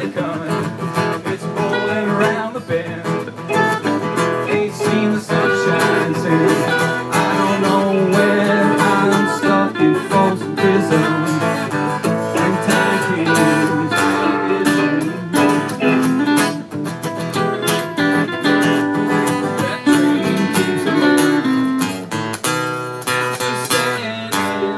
it coming. It's rolling around the bend. Ain't seen the sunshine since I don't know when. I'm stuck in Folsom Prison. When time came, that train keeps rolling. Just saying,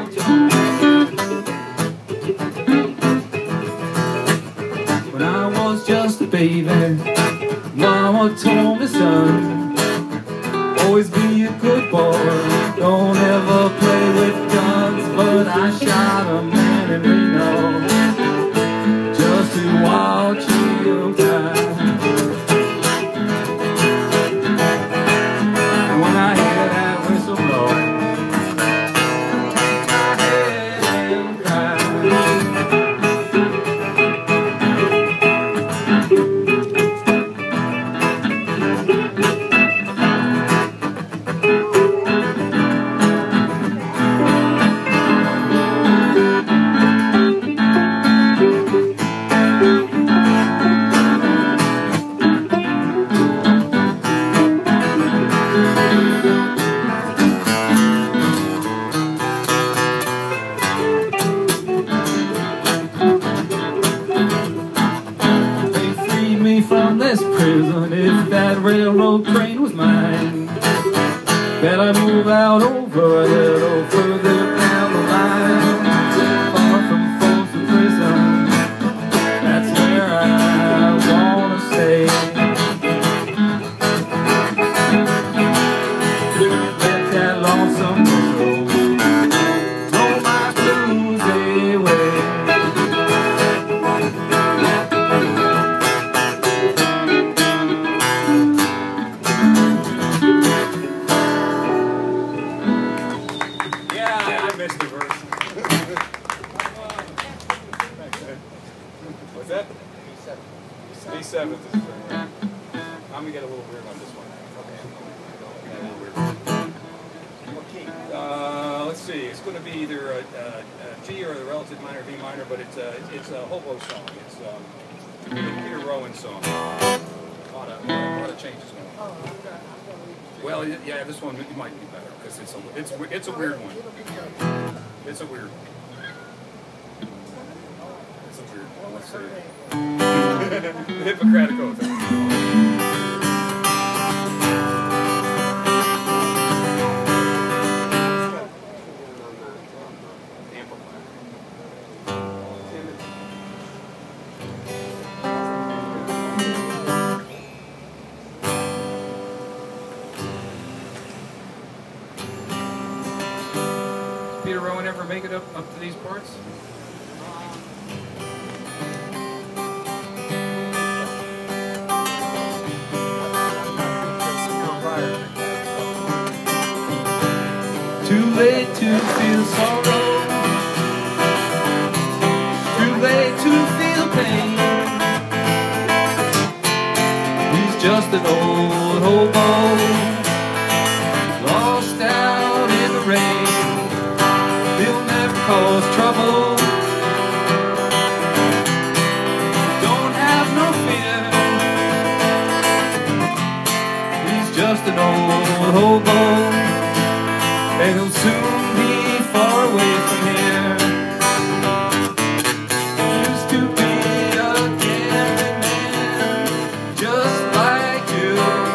when I was just a baby, Mama told me, son, always be a good boy, don't ever play with guns. But I shot a man in Reno just to watch him die. And when I hear that whistle blow, I hear him cry. From this prison, if that railroad train was mine, bet I'd move out over a little further down the line, far from Folsom Prison. That's where I wanna stay. Let that lonesome whistle roll my blues away. What's that? B7 is I'm gonna get a little weird on this one. Okay. Let's see. It's going to be either a G or a relative minor, V minor, but it's a hobo song. It's Peter Rowan song. A lot of changes going on. Well, yeah, this one might be better because it's a weird one. It's a weird one. Let's see. The Hippocratic Oath. Peter Rowan ever make it up to these parts? Too late to feel sorrow, too late to feel pain. He's just an old hobo, lost out in the rain. He'll never cause trouble, don't have no fear. He's just an old hobo, and he'll soon be far away from here. Used to be a gambling man, just like you,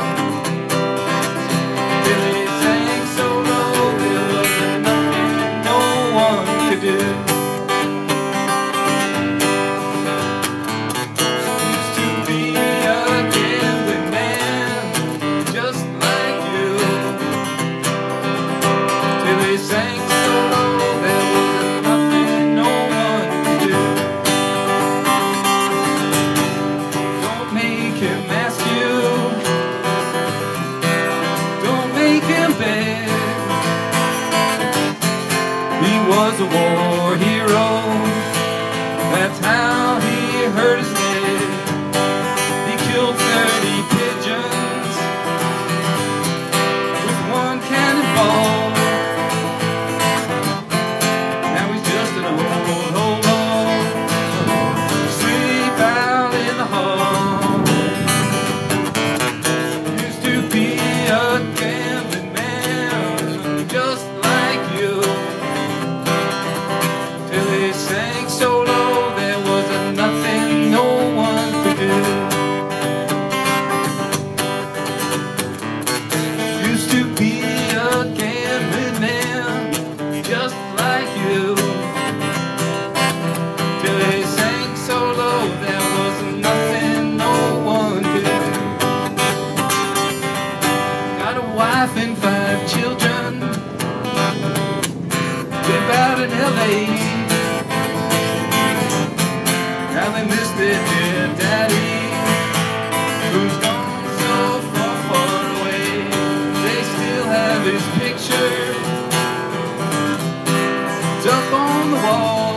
till he sank so low there wasn't nothing no one could do. Used to be a gambling man, just like you. They sank so low, there was nothing no one could do. Don't make him ask you, don't make him beg. He was a war hero, that's how he hurt his head. He killed 30 pigeons with one cannonball. Now he's just an old hobo, sleep out in their dear daddy, who's gone so far, far away. They still have his picture up on the wall.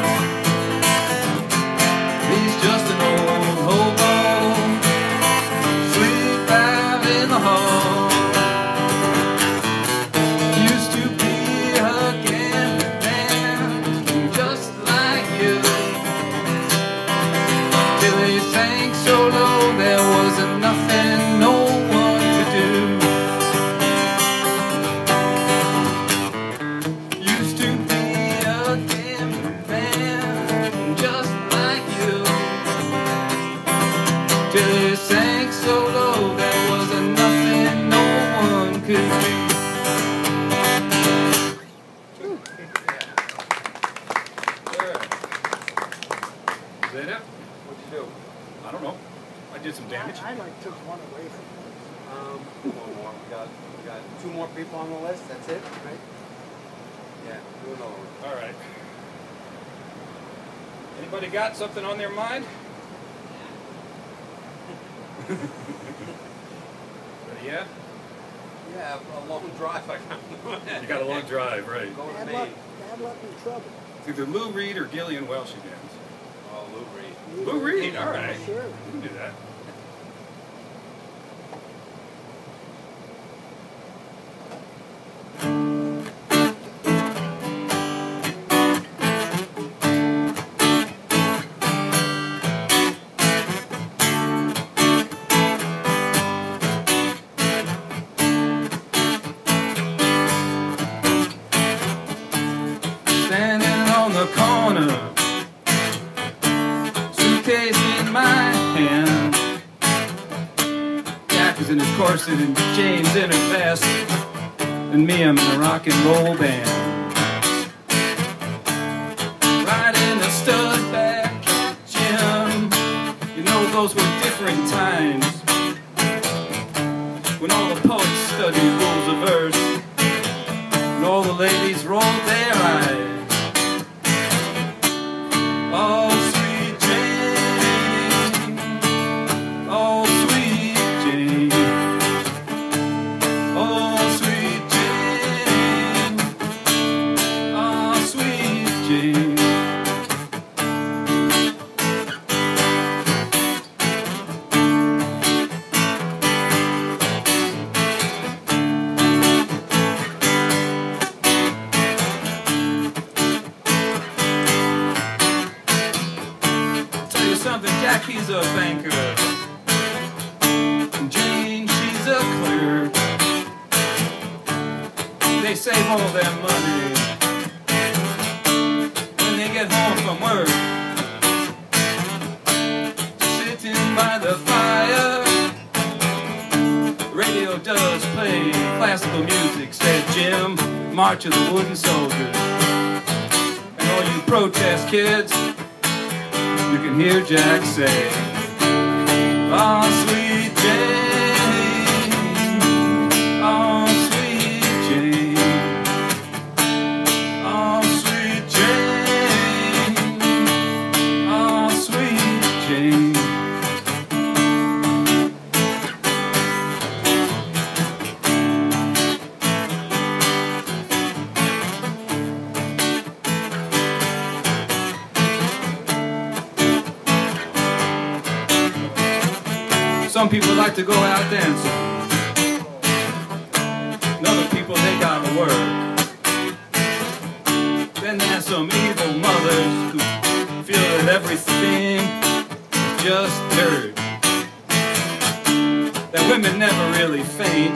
He's just an old hobo, sleep out in the hall. Used to be a gambling man, just like you, till he sank so low there wasn't nothing no one could do. Used to be a gambling man, just like you, till he sank so low there wasn't nothing no one could do. Is that it? What'd you do? I don't know. I did some damage. I like took one away from him. One more. We got 2 more people on the list. That's it, right? Yeah, do another one. All right. Anybody got something on their mind? Ready yet? Yeah, a long drive. I got. You got a long drive, right? Going to Bad Maine. luck in trouble. It's either Lou Reed or Gillian Welsh again. Oh, Lou Reed. Lou Reed, all right. Sure. We can do that. Standing on the corner, suitcase in my hand, Jack is in his corset and Jane's in her vest, and me, I'm in a rock and roll band. Riding a stud back Jim, you know those were different times, when all the poets studied rules of verse, and all the ladies rolled their eyes. Oh, sweet Jane, oh, sweet Jane, oh, sweet Jane, oh, sweet Jane. Something, Jack, he's a banker, and Jane, she's a clerk. They save all their money when they get home from work, sitting by the fire. Radio does play classical music, said Jim, March of the Wooden Soldiers. And all you protest kids, you can hear Jack say, oh, sweet Jane, oh, sweet Jane, oh, sweet Jane, oh, sweet Jane. Some people like to go out dancing, and other people, they gotta work. Then there's some evil mothers who feel that everything is just dirt, that women never really faint,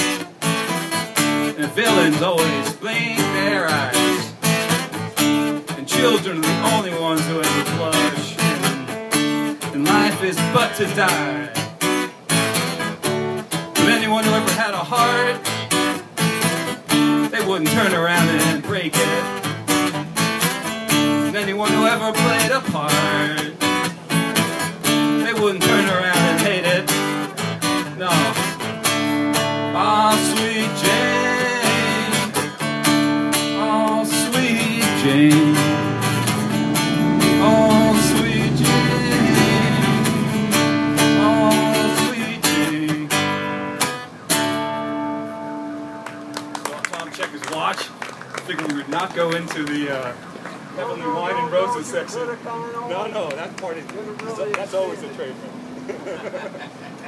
and villains always blink their eyes, and children are the only ones who ever blush, and life is but to die. Anyone who ever had a heart, they wouldn't turn around and break it. And anyone who ever played a part, they wouldn't turn around and hate it. No. Ah, sweet Jane, oh, sweet Jane, oh, sweet Jane. scotch. Figured we would not go into the heavenly wine and roses section. No, that part is, that's always a trademark.